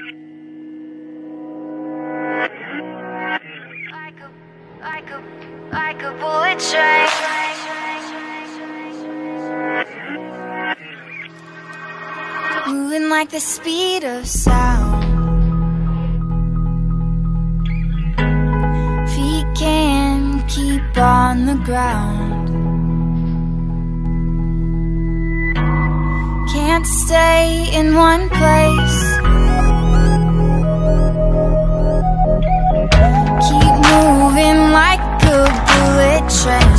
Like a bullet train, moving like the speed of sound. Feet can't keep on the ground, can't stay in one place. Keep moving like a bullet train,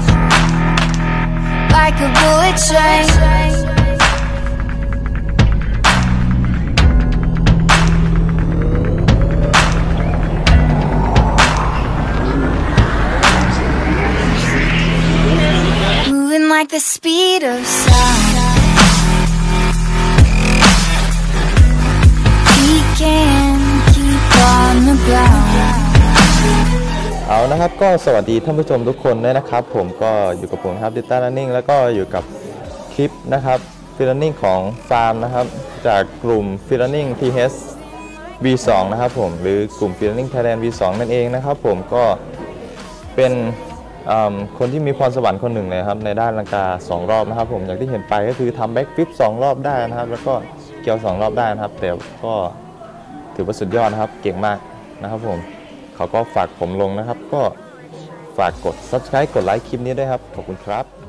like a bullet train. Moving like the speed of sound. He can't keep on the ground. เอานะครับก็สวัสดีท่านผู้ชมทุกคนด้วยนะครับผมก็อยู่กับผมครับ Data Learning แล้วก็อยู่กับคลิปนะครับ Free Learning ของฟาร์มนะครับจากกลุ่ม Free Learning TH V2 นะครับผมหรือกลุ่ม Free Learning Thailand V2 นั่นเองนะครับผมก็เป็นคนที่มีพรสวรรค์คนหนึ่งเลยครับในด้านลังกา2รอบนะครับผมอย่างที่เห็นไปก็คือทำแบ็กฟลิป2รอบได้นะครับแล้วก็เกี่ยว2รอบได้นะครับแต่ก็ถือว่าสุดยอดนะครับเก่งมากนะครับผมเขาก็ฝากผมลงนะครับก็ฝากกด Subscribe กดไลค์คลิปนี้ด้วยครับขอบคุณครับ